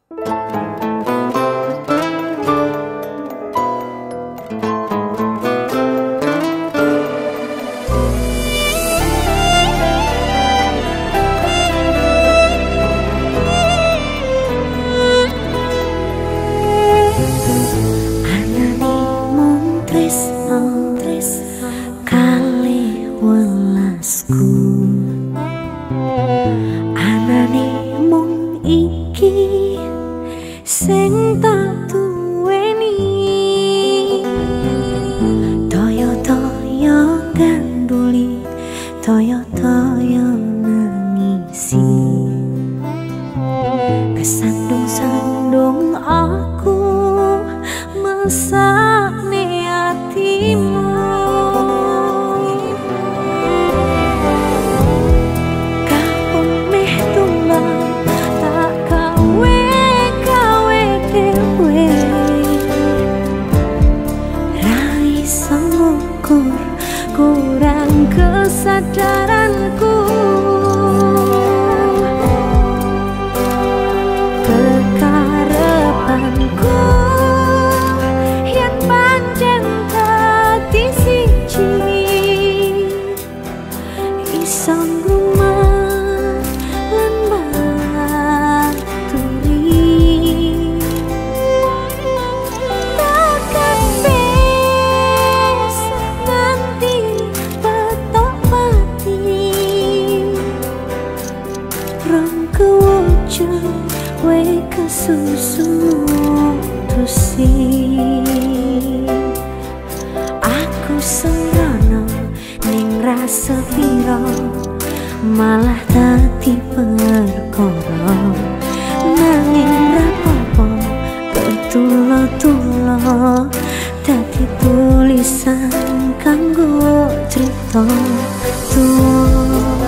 Anane mung iki sing tak duweni, toyo-toyo ganduli, toyo-toyo nangisi, kesandung-sandung aku mesakne atimu. Kurang kesadaranku, kekarepanku yen pancen dadi siji, iso ngrumat lan baturi. We kesusu tusi, aku sembrono ning rasa piro, malah dadi perkara. Nanging rapopo ketulo-tulo dadi tulisan kanggo crita tuwa.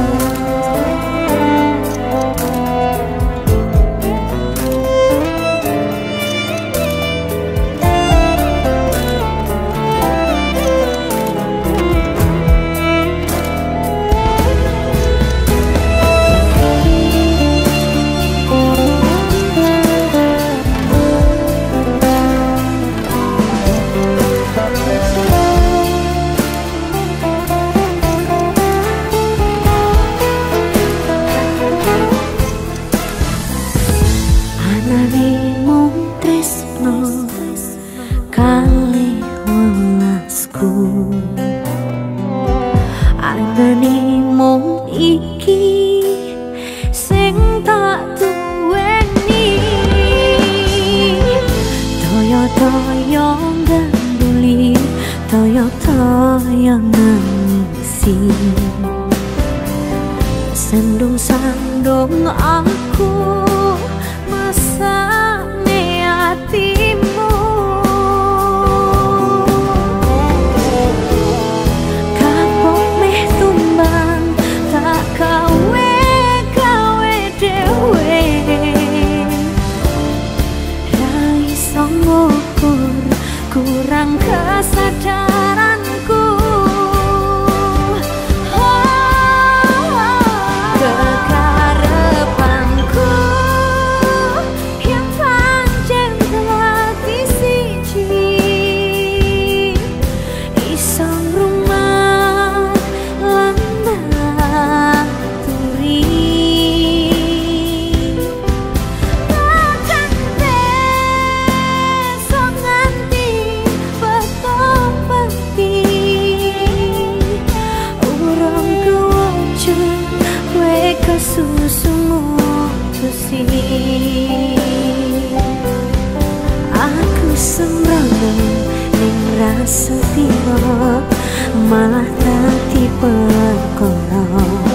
Anane mung tresno kalih welasku, anane mung iki sing tak duweni, toyo-toyo ganduli, toyo-toyo nangisi, sandung-sandung aku mesakne atimu. Kapok meh tumbang tak gawe dhewe, ra iso ngukur kurang kesadaranku. Susumu tusi, aku sembrono ning rasa piro, malah dadi perkara.